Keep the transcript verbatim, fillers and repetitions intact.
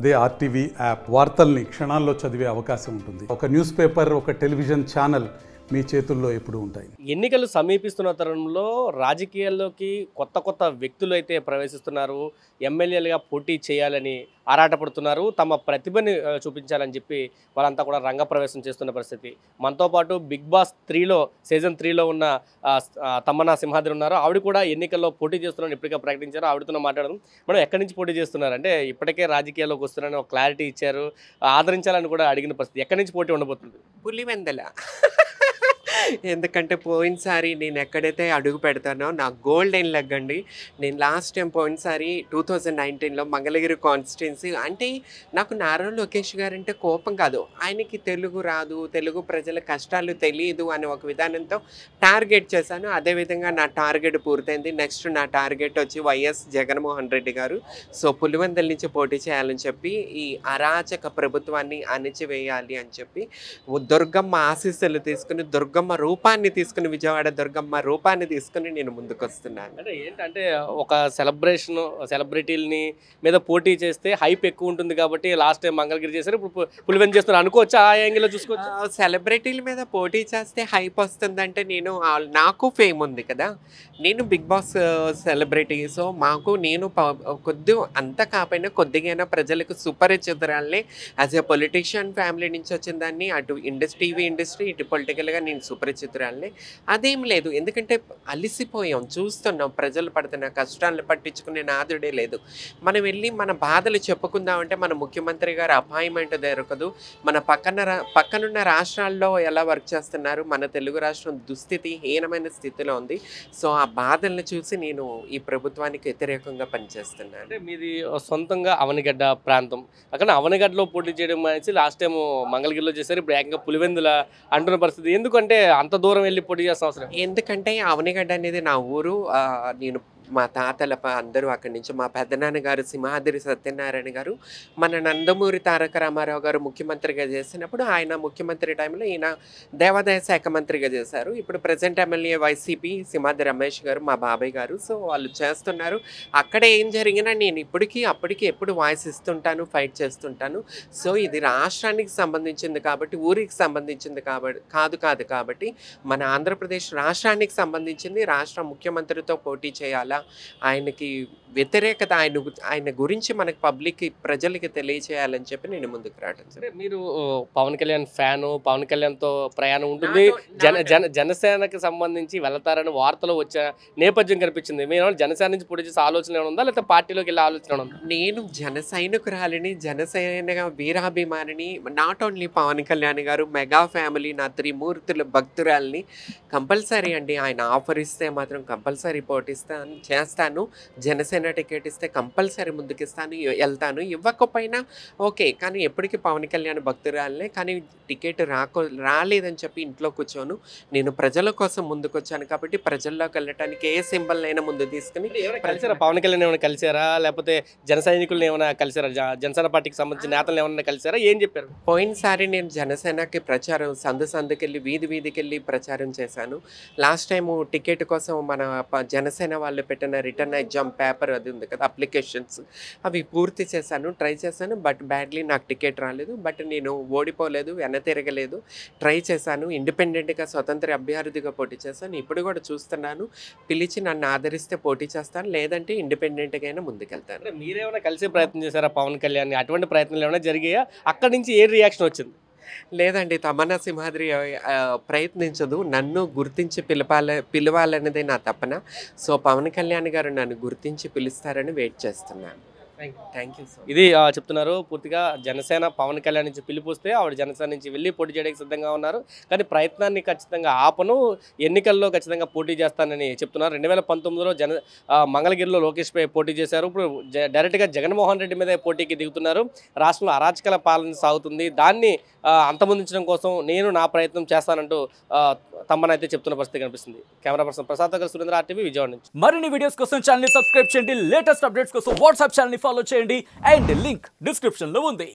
అదే RTV app వార్తల్ని క్షణాల్లో చదివే అవకాశం ఉంటుంది. ఒక న్యూస్ పేపర్, ఒక టెలివిజన్ ఛానల్ మీ చేతుల్లో ఎప్పుడూ ఉంటాయి. ఎన్నికలు సమీపిస్తున్న తరుణంలో రాజకీయాల్లోకి కొత్త కొత్త వ్యక్తులు అయితే ప్రవేశిస్తున్నారు. ఎమ్మెల్యేలుగా పోటీ చేయాలని ఆరాటపడుతున్నారు. తమ ప్రతిభని చూపించాలని చెప్పి వాళ్ళంతా కూడా రంగప్రవేశం చేస్తున్న పరిస్థితి. మనతో పాటు బిగ్ బాస్ త్రీలో సీజన్ త్రీలో ఉన్న తమన్నా సింహాద్రి ఉన్నారు. ఆవిడ కూడా ఎన్నికల్లో పోటీ చేస్తున్నారని ఇప్పటికే ప్రకటించారు. ఆవిడతో మాట్లాడడం. మనం ఎక్కడి నుంచి పోటీ చేస్తున్నారు అంటే ఇప్పటికే రాజకీయాల్లోకి వస్తున్నారని ఒక క్లారిటీ ఇచ్చారు. ఆదరించాలని కూడా అడిగిన పరిస్థితి. ఎక్కడి నుంచి పోటీ ఉండబోతుంది? పులివెందల. ఎందుకంటే పోయినసారి నేను ఎక్కడైతే అడుగు పెడతానో నా గోల్డెన్ లెగ్ అండి. నేను లాస్ట్ టైం పోయినసారి టూ థౌజండ్ నైన్టీన్లో మంగళగిరి కాన్స్టిట్యున్సీ అంటే నాకు నారా లోకేష్ గారు అంటే కోపం కాదు, ఆయనకి తెలుగు రాదు, తెలుగు ప్రజల కష్టాలు తెలియదు అనే ఒక విధానంతో టార్గెట్ చేశాను. అదేవిధంగా నా టార్గెట్ పూర్తయింది. నెక్స్ట్ నా టార్గెట్ వచ్చి వైఎస్ జగన్మోహన్ రెడ్డి గారు. సో పులివెందల నుంచి పోటీ చేయాలని చెప్పి ఈ అరాచక ప్రభుత్వాన్ని అణిచివేయాలి అని చెప్పి దుర్గమ్మ ఆశీస్సులు తీసుకుని దుర్గమ్మ రూపాన్ని తీసుకుని విజయవాడ దుర్గమ్మ రూపాన్ని తీసుకుని నేను ముందుకు వస్తున్నాను. అంటే ఏంటంటే ఒక సెలబ్రేషన్ సెలబ్రిటీలని మీద పోటీ చేస్తే హైప్ ఎక్కువ ఉంటుంది కాబట్టి లాస్ట్ టైం మంగళగిరి చేశారు, ఇప్పుడు పులివెందుల చేస్తున్నారు అనుకోవచ్చు. ఆ యాంగిల్లో చూసుకోవచ్చు. సెలబ్రిటీల మీద పోటీ చేస్తే హైప్ వస్తుందంటే నేను నాకు ఫేమ్ ఉంది కదా, నేను బిగ్ బాస్ సెలబ్రిటీ. సో మాకు నేను కొద్ది అంత కాకపోయినా కొద్దిగా ప్రజలకు సుపరిచితురాలని యాజ్ ఎ పొలిటీషియన్ ఫ్యామిలీ నుంచి వచ్చిన దాన్ని అటు ఇండస్ట్రీ టీవీ ఇండస్ట్రీ ఇటు పొలిటికల్గా నేను సుపరిచితురాలని అదేం లేదు. ఎందుకంటే అలిసిపోయాం, చూస్తున్నాం ప్రజలు పడుతున్న కష్టాలను పట్టించుకునే నాదుడే లేదు. మనం వెళ్ళి మన బాధలు చెప్పుకుందామంటే మన ముఖ్యమంత్రి గారు అపాయింట్మెంట్ దొరకదు. మన పక్కన పక్కనున్న రాష్ట్రాల్లో ఎలా వర్క్ చేస్తున్నారు, మన తెలుగు రాష్ట్రం దుస్థితి హీనమైన స్థితిలో ఉంది. సో ఆ బాధలను చూసి నేను ఈ ప్రభుత్వానికి వ్యతిరేకంగా పనిచేస్తున్నాను. అంటే మీది సొంతంగా అవనిగడ్డ ప్రాంతం, అక్కడ అవనిగడ్డలో పోటీ చేయడం అనేసి లాస్ట్ టైం మంగళగిరిలో చేశారు, ఇప్పుడు ఏకంగా పులివెందుల అంటున్న పరిస్థితి. ఎందుకంటే అంత దూరం వెళ్ళి పోటీ చేసిన అవసరం? ఎందుకంటే అవనిగడ్డ అనేది నా ఊరు. నేను మా తాతల అందరూ అక్కడి నుంచి, మా పెద్దనాన్న గారు సింహాద్రి సత్యనారాయణ గారు మన నందమూరి తారక రామారావు గారు ముఖ్యమంత్రిగా చేసినప్పుడు ఆయన ముఖ్యమంత్రి టైంలో ఈయన దేవాదాయ శాఖ మంత్రిగా చేశారు. ఇప్పుడు present MLA YCP Simhadri Ramesh గారు మా బాబాయ్ గారు. సో వాళ్ళు చేస్తున్నారు. అక్కడ ఏం జరిగినా నేను ఇప్పటికీ అప్పటికి ఎప్పుడు వాయిస్ ఇస్తుంటాను, ఫైట్ చేస్తుంటాను. సో ఇది రాష్ట్రానికి సంబంధించింది కాబట్టి, ఊరికి సంబంధించింది కాబట్టి కాదు కాదు కాబట్టి మన ఆంధ్రప్రదేశ్ రాష్ట్రానికి సంబంధించింది. రాష్ట్ర ముఖ్యమంత్రితో పోటీ చేయాలా, ఆయనకి వ్యతిరేకత, ఆయన ఆయన గురించి మనకి పబ్లిక్ ప్రజలకి తెలియచేయాలని చెప్పి నేను ముందుకు రావడం. సరే, మీరు పవన్ కళ్యాణ్ ఫ్యాను, పవన్ కళ్యాణ్తో ప్రయాణం ఉంటుంది, జన జన జనసేనకి సంబంధించి వెళతారని వార్తలు వచ్చే నేపథ్యం కనిపించింది. మీరు జనసేన నుంచి పోటీ చేసే ఆలోచన ఏమైనా ఉందా, లేకపోతే పార్టీలోకి వెళ్ళే ఆలోచన ఉందా? నేను జన సైనికురాలిని, జనసేన వీరాభిమానిని. నాట్ ఓన్లీ పవన్ కళ్యాణ్ గారు, మెగా ఫ్యామిలీ, నా త్రిమూర్తుల భక్తురాలిని. కంపల్సరీ అండి, ఆయన ఆఫర్ ఇస్తే మాత్రం కంపల్సరీ పోటీస్తాను, చేస్తాను. జనసేన టికెట్ ఇస్తే కంపల్సరీ ముందుకిస్తాను, వెళ్తాను. ఇవ్వకపోయినా ఓకే, కానీ ఎప్పటికీ పవన్ కళ్యాణ్ భక్తురాలనే. కానీ టికెట్ రాకో రాలేదని చెప్పి ఇంట్లో కూర్చోను. నేను ప్రజల కోసం ముందుకు వచ్చాను కాబట్టి ప్రజల్లోకి వెళ్ళటానికి ఏ సింబల్ అయినా ముందు తీసుకుని. కలిసారా పవన్ కళ్యాణ్ ఏమైనా కలిసారా, లేకపోతే జన సైనికులను ఏమైనా కలిసారా, జనసేన పార్టీకి సంబంధించిన నేతలు ఏమైనా కలిసారా, ఏం చెప్పారు? పోయినసారి నేను జనసేనకి ప్రచారం సందు సందుకెళ్ళి వీధి వీధికి వెళ్ళి ప్రచారం చేశాను. లాస్ట్ టైము టికెట్ కోసం మన జనసేన వాళ్ళు పెట్టిన రిటర్న్ ఎగ్జామ్ పేపర్ అది ఉంది కదా, అప్లికేషన్స్, అవి పూర్తి చేశాను, ట్రై చేశాను. బట్ బ్యాడ్లీ నాకు టికెట్ రాలేదు. బట్ నేను ఓడిపోలేదు, వెన తిరగలేదు, ట్రై చేశాను. ఇండిపెండెంట్గా స్వతంత్ర అభ్యర్థిగా పోటీ చేశాను. ఇప్పుడు కూడా చూస్తున్నాను, పిలిచి నన్ను ఆదరిస్తే పోటీ చేస్తాను, లేదంటే ఇండిపెండెంట్గా అయినా ముందుకెళ్తాను. మీరేమైనా కలిసే ప్రయత్నం చేశారా పవన్ కళ్యాణ్? అటువంటి ప్రయత్నాలు ఏమైనా జరిగాయా? అక్కడి నుంచి ఏ రియాక్షన్ వచ్చింది? లేదండి, తమన్నా సింహాద్రి ప్రయత్నించదు, నన్ను గుర్తించి పిలపాల పిలవాలన్నదే నా తపన. సో పవన్ కళ్యాణ్ గారు నన్ను గుర్తించి పిలుస్తారని వెయిట్ చేస్తున్నాను. Thank you so much. ఇది చెప్తున్నారు. పూర్తిగా జనసేన పవన్ కళ్యాణ్ నుంచి పిలుపుస్తే ఆవిడ జనసేన నుంచి వెళ్ళి పోటీ చేయడానికి సిద్ధంగా ఉన్నారు. కానీ ప్రయత్నాన్ని ఖచ్చితంగా ఆపను, ఎన్నికల్లో ఖచ్చితంగా పోటీ చేస్తానని చెప్తున్నారు. రెండు వేల పంతొమ్మిదిలో జన మంగళగిరిలో లోకేష్పై పోటీ చేశారు. ఇప్పుడు డైరెక్ట్గా జగన్మోహన్ రెడ్డి మీదే పోటీకి దిగుతున్నారు. రాష్ట్రంలో అరాచకాల పాలన సాగుతుంది, దాన్ని అంతమొందించడం కోసం నేను నా ప్రయత్నం చేస్తానంటూ తమ్మనైతే చెప్తున్న పరిస్థితి కనిపిస్తుంది. కెమెరా పర్సన్ ప్రసాద్ దగ్గర సురేంద్ర, ఆర్టీవీ విజయవాడ నుంచి. మరిన్ని వీడియోస్ కోసం ఛానల్ ని సబ్స్క్రైబ్ చేయండి, లేటెస్ట్ అప్డేట్స్ కోసం వాట్సాప్ ఛానల్ ని ఫాలో చేయండి, అండ్ లింక్ డిస్క్రిప్షన్ లో ఉంది.